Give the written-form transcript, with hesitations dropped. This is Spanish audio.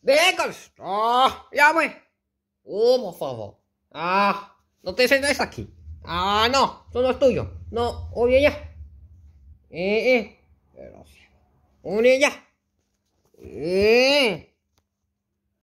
Vengas. Ya pues. Por favor. No te sientes aquí. No, eso no es tuyo. No, oye ya. Pero, oye ya.